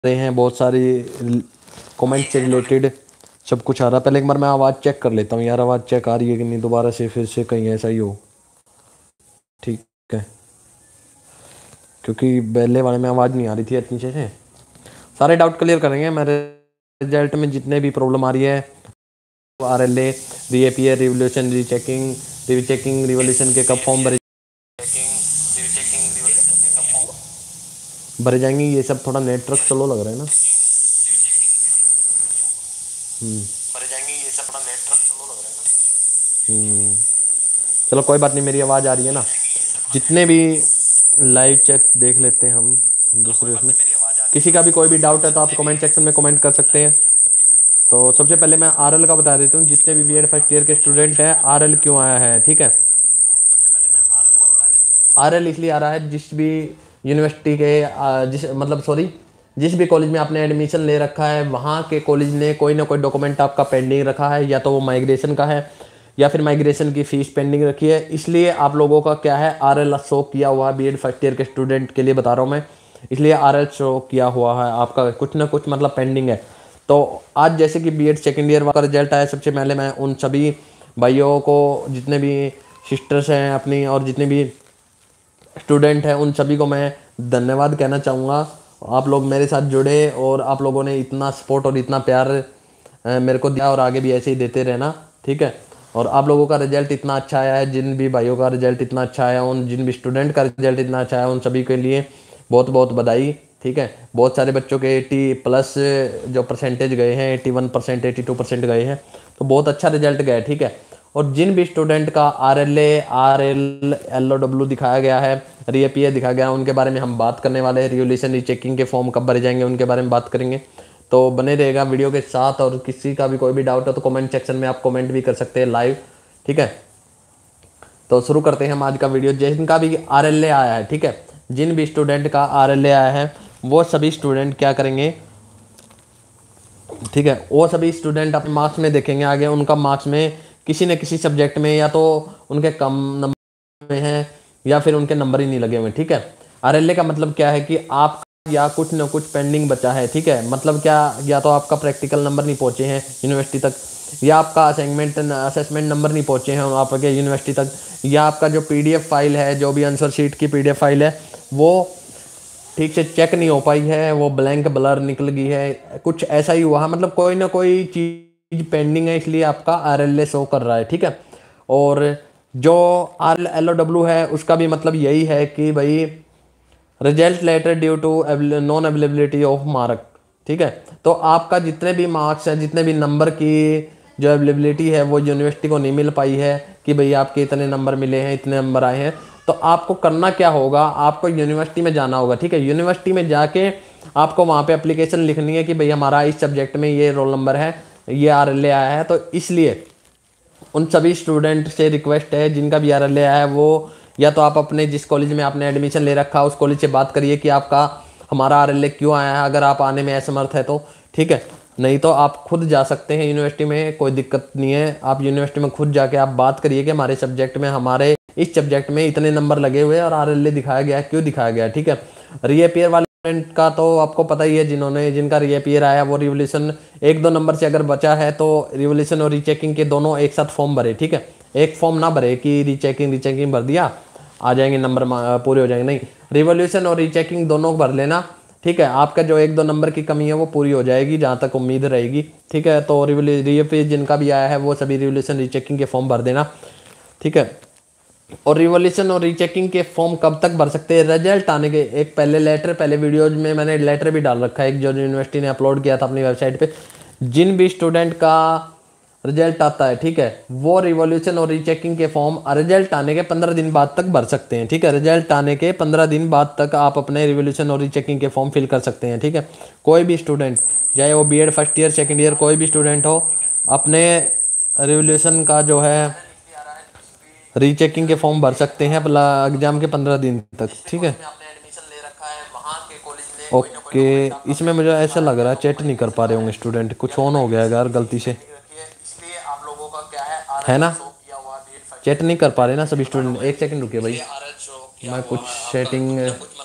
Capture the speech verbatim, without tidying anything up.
रहे हैं, बहुत सारी कमेंट से रिलेटेड सब कुछ आ रहा है। पहले एक बार मैं आवाज़ चेक कर लेता हूँ यार, आवाज़ चेक आ रही है कि नहीं, दोबारा से फिर से कहीं ऐसा ही हो। ठीक है, क्योंकि पहले वाले में आवाज़ नहीं आ रही थी अच्छी से। सारे डाउट क्लियर करेंगे। मेरे रिजल्ट में जितने भी प्रॉब्लम आ रही है, आर एल ए रीएपीआर रिवोल्यूशन रीचेकिंग रीचेकिंग रिवोल्यूशन के कब फॉर्म भरे भरे जाएंगे, ये सब थोड़ा नेटवर्क स्लो लग रहा है ना। हम्म भरे जाएंगे, ये सब थोड़ा नेटवर्क स्लो लग रहा है ना। हम्म चलो कोई बात नहीं, मेरी आवाज़ आ रही है ना। जितने भी लाइव चैट देख लेते हैं हम दूसरे उसमें, किसी का भी कोई भी डाउट है तो आप कमेंट सेक्शन में कमेंट कर सकते हैं। तो सबसे पहले मैं आरएल का बता देता हूँ, जितने भी बीएड फर्स्ट ईयर के स्टूडेंट हैं, आरएल क्यों आया है। ठीक है, आरएल इसलिए आ रहा है, जिस भी यूनिवर्सिटी के आ, जिस मतलब सॉरी जिस भी कॉलेज में आपने एडमिशन ले रखा है, वहाँ के कॉलेज ने कोई ना कोई डॉक्यूमेंट आपका पेंडिंग रखा है, या तो वो माइग्रेशन का है या फिर माइग्रेशन की फीस पेंडिंग रखी है। इसलिए आप लोगों का क्या है, आरएल शो किया हुआ है। बीएड फर्स्ट ईयर के स्टूडेंट के लिए बता रहा हूँ मैं, इसलिए आरएल शो किया हुआ है आपका, कुछ ना कुछ मतलब पेंडिंग है। तो आज जैसे कि बीएड सेकेंड ईयर का रिजल्ट आया, सबसे पहले मैं उन सभी भाइयों को, जितने भी सिस्टर्स हैं अपनी और जितने भी स्टूडेंट हैं, उन सभी को मैं धन्यवाद कहना चाहूँगा। आप लोग मेरे साथ जुड़े और आप लोगों ने इतना सपोर्ट और इतना प्यार अ, मेरे को दिया, और आगे भी ऐसे ही देते रहना। ठीक है, और आप लोगों का रिजल्ट इतना अच्छा आया है, जिन भी भाइयों का रिजल्ट इतना अच्छा आया, उन जिन भी स्टूडेंट का रिजल्ट इतना अच्छा आया, उन सभी के लिए बहुत बहुत बधाई। ठीक है, बहुत सारे बच्चों के एटी प्लस जो परसेंटेज गए हैं, eighty one percent eighty two percent गए हैं, तो बहुत अच्छा रिजल्ट गया है। ठीक है, और जिन भी स्टूडेंट का R L A R L L O W दिखाया गया है, रीएपीए दिखाया गया है, उनके बारे में हम बात करने वाले हैं। रिवोल्यूशन रीचेकिंग के फॉर्म कब भरे जाएंगे, उनके बारे में बात करेंगे। तो बने रहेगा वीडियो के साथ, और किसी का भी कोई भी डाउट है तो कमेंट सेक्शन में आप कमेंट भी कर सकते हैं लाइव। ठीक है, तो शुरू करते हैं हम आज का वीडियो। जिनका भी आर एल ए आया है, ठीक है, जिन भी स्टूडेंट का आर एल ए आया है, वो सभी स्टूडेंट क्या करेंगे, ठीक है, वो सभी स्टूडेंट अपने मार्क्स में देखेंगे आगे, उनका मार्क्स में किसी न किसी सब्जेक्ट में या तो उनके कम नंबर में है या फिर उनके नंबर ही नहीं लगे हुए। ठीक है, आरएलए का मतलब क्या है कि आप या कुछ न कुछ पेंडिंग बचा है। ठीक है, मतलब क्या, या तो आपका प्रैक्टिकल नंबर नहीं पहुंचे हैं यूनिवर्सिटी तक, या आपका असाइनमेंट असेसमेंट नंबर नहीं पहुंचे हैं आपके यूनिवर्सिटी तक, या आपका जो पीडीएफ फाइल है, जो भी आंसर शीट की पीडीएफ फाइल है, वो ठीक से चेक नहीं हो पाई है, वो ब्लैंक ब्लर निकल गई है, कुछ ऐसा ही हुआ है। मतलब कोई ना कोई चीज़ पेंडिंग है, इसलिए आपका आर एल ए शो कर रहा है। ठीक है, और जो आर एल ओ डब्ल्यू है, उसका भी मतलब यही है कि भाई result later due to non availability of mark. ठीक है, तो आपका जितने भी मार्क्स हैं, जितने भी नंबर की जो अवेलेबिलिटी है, वो यूनिवर्सिटी को नहीं मिल पाई है कि भाई आपके इतने नंबर मिले हैं, इतने नंबर आए हैं। तो आपको करना क्या होगा, आपको यूनिवर्सिटी में जाना होगा। ठीक है, यूनिवर्सिटी में जाके आपको वहाँ पे एप्लीकेशन लिखनी है कि भाई हमारा इस सब्जेक्ट में ये रोल नंबर है, ये आर एल ए आया है। तो इसलिए उन सभी स्टूडेंट से रिक्वेस्ट है, जिनका भी आर एल ए आया है, वो या तो आप अपने जिस कॉलेज में आपने एडमिशन ले रखा है, उस कॉलेज से बात करिए कि आपका हमारा आर एल ए क्यों आया है, अगर आप आने में असमर्थ है तो। ठीक है, नहीं तो आप खुद जा सकते हैं यूनिवर्सिटी में, कोई दिक्कत नहीं है। आप यूनिवर्सिटी में खुद जाके आप बात करिए कि हमारे सब्जेक्ट में, हमारे इस सब्जेक्ट में इतने नंबर लगे हुए हैं और आर एल ए दिखाया गया है, क्यों दिखाया गया है। ठीक है, रीअपियर वाले स्टूडेंट का तो आपको पता ही है, जिन्होंने जिनका रीअपियर आया, वो रिवोल्यूशन एक दो नंबर से अगर बचा है तो रिवोल्यूशन और रीचेकिंग के दोनों एक साथ फॉर्म भरे। ठीक है, एक फॉर्म ना भरे कि रीचेकिंग रीचेकिंग भर दिया आ जाएंगे नंबर पूरे हो जाएंगे, नहीं, रिवोल्यूशन और रीचेकिंग दोनों भर लेना। ठीक है, आपका जो एक दो नंबर की कमी है वो पूरी हो जाएगी, जहाँ तक उम्मीद रहेगी। ठीक है, तो रीअपियर जिनका भी आया है, वो सभी रिवोल्यूशन रीचेकिंग के फॉर्म भर देना। ठीक है, और रिवोल्यूशन और रीचेकिंग के फॉर्म कब तक भर सकते हैं, रिजल्ट आने के एक पहले लेटर, पहले वीडियोज में मैंने लेटर भी डाल रखा है, एक जो यूनिवर्सिटी ने अपलोड किया था अपनी वेबसाइट पे। जिन भी स्टूडेंट का रिजल्ट आता है, ठीक है, वो रिवोल्यूशन और रीचेकिंग के फॉर्म रिजल्ट आने के पंद्रह दिन बाद तक भर सकते हैं। ठीक है, रिजल्ट आने के पंद्रह दिन बाद तक आप अपने रिवोल्यूशन और रीचेकिंग के फॉर्म फिल कर सकते हैं। ठीक है, कोई भी स्टूडेंट, चाहे वो BEd first year second year कोई भी स्टूडेंट हो, अपने रिवोल्यूशन का जो है रीचेकिंग के फॉर्म भर सकते हैं एग्जाम के पंद्रह दिन तक। ठीक है, ओके, इसमें मुझे ऐसा लग रहा है चैट नहीं कर पा रहे होंगे स्टूडेंट, कुछ ऑन हो गया है यार गलती से, है ना, चैट नहीं कर पा रहे ना सभी स्टूडेंट। एक सेकंड रुकिए भाई, मैं कुछ सेटिंग